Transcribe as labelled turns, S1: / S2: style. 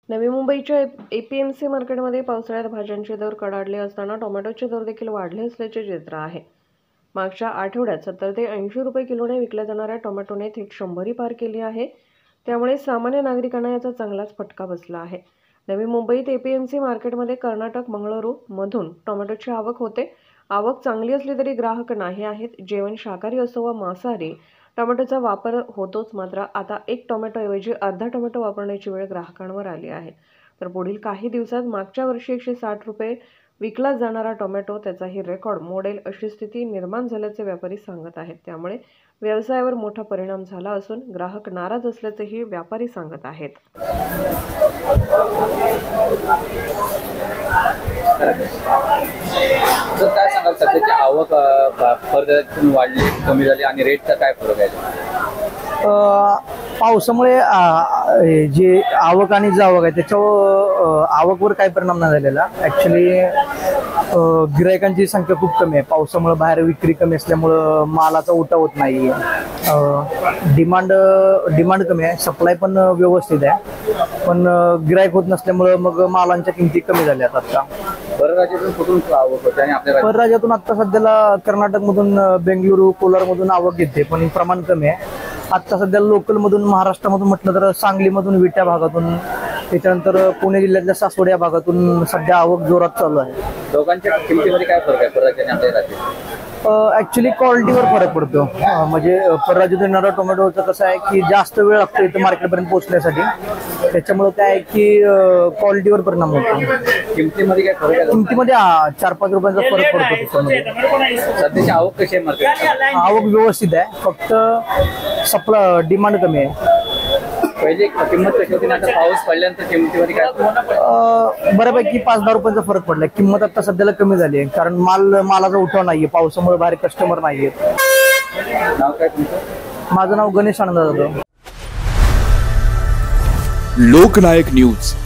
S1: नवी मुंबईच्या एपीएमसी मार्केटमध्ये पावसाळ्यात भाज्यांचे दर कडाडले असताना टोमॅटोचे दर देखील वाढले असल्याचे चित्र आहे। मागच्या आठवड्यात 70 ते 80 रुपये किलोने विकल्या जाणाऱ्या टोमॅटोने थेट 100 पार केली आहे। त्यामुळे सामान्य नागरिकांना याचा चांगलाच फटका बसला आहे। नवी मुंबईत एपीएमसी मार्केटमध्ये कर्नाटक मंगळुरू मधून टोमॅटोची आवक होते। आवक चांगली असली तरी ग्राहक नाही आहेत। जेवण शाकाहारी असो वा मांसाहारी टोमॅटोचा वापर होतोच, मात्र आता एक टोमॅटोऐवजी अर्धा टोमॅटो वापरण्याची वेळ ग्राहकांवर आली आहे। तर पुढील काही दिवसात मागच्या वर्षी 160 रुपये विकला जाणारा टोमॅटो त्याचाही रेकॉर्ड मोडेल अशी स्थिती निर्माण झाल्याचे व्यापारी सांगत आहेत। त्यामुळे व्यवसायावर मोठा परिणाम झाला असून ग्राहक नाराज असल्याचेही व्यापारी सांगत आहेत।
S2: तर काय सांगाल, सध्याची आवक परदेशातून वाढली कमी झाली आणि रेटचा काय फरक आहे?
S3: पावसामुळे जे आवक आणि जावक आहे त्याच्यावर आवकवर काही परिणाम नाही झालेला। ॲक्च्युली गिरायकांची संख्या खूप कमी आहे। पावसामुळे बाहेर विक्री कमी असल्यामुळं मालाचा उठाव होत नाही। डिमांड कमी आहे, सप्लाय पण व्यवस्थित आहे, पण गिरायक होत नसल्यामुळं मग मालांच्या किमती कमी झाल्यात। आता
S2: परराज्यातून कुठून आवक होते आणि आपल्या
S3: परराज्यातून आता सध्याला कर्नाटकमधून, बेंगळुरू, कोलारमधून आवक येते, पण प्रमाण कमी आहे। आता सध्या लोकलमधून महाराष्ट्रामधून म्हटलं तर सांगलीमधून, विट्या भागातून, त्याच्यानंतर पुणे जिल्ह्यातल्या सासवड या भागातून सध्या आवक जोरात चालू आहे।
S2: दोघांच्या किमतीमध्ये काय फरक आहे परराज्य आणि आपल्या राज्यात?
S3: ॲक्च्युली क्वालिटीवर फरक पडतो। म्हणजे परराज्यातून येणारा टोमॅटोचं कसं आहे की जास्त वेळ लागतो इथं मार्केटपर्यंत पोहोचण्यासाठी, त्याच्यामुळे काय आहे की क्वालिटीवर परिणाम होतो।
S2: किमतीमध्ये काय फरक आहे?
S3: किमतीमध्ये 4-5 रुपयांचा फरक पडतो त्याच्यामध्ये।
S2: सध्याची आवक कशी आहे मार्केट?
S3: आवक व्यवस्थित आहे, फक्त डिमांड कमी आहे।
S2: पहिले किंमत कशी होती, आता पाऊस पडल्यानंतर किमतीमध्ये काय?
S3: बऱ्यापैकी 5-10 रुपयांचा फरक पडला। किंमत आता सध्याला कमी झाली आहे, कारण मालाचा उठाव नाहीये, पावसामुळे बाहेर कस्टमर नाहीयेत।
S2: नाव काय तुमचं?
S3: माझं नाव गणेश आनंद जाधव।
S4: लोकनायक न्यूज।